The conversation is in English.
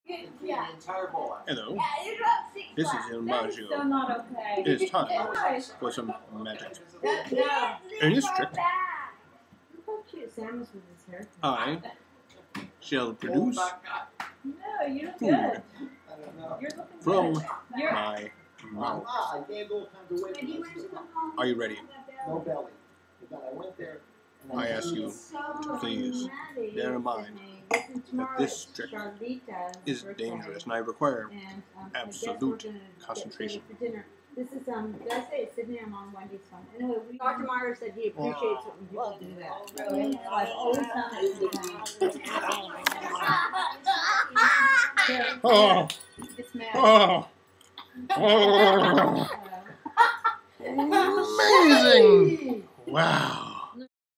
The entire bowl. Hello, this is El Maggio. Still not okay. It is time for some magic. In this trick, Look how cute Sam is with his hair. I shall produce No, you look food good. You're looking from good. You're my mouth. I gained all kinds of weight. Are you ready? No belly. But I went there. And I ask you to please bear in mind that this trick is dangerous and I require absolute concentration. This is, did I say it's Sydney? I'm on Wendy's phone. Anyway, Dr. Meyer said he appreciates it when people do that. Really? So I've always done it. Oh! It's mad. Oh! Oh! Amazing! Wow!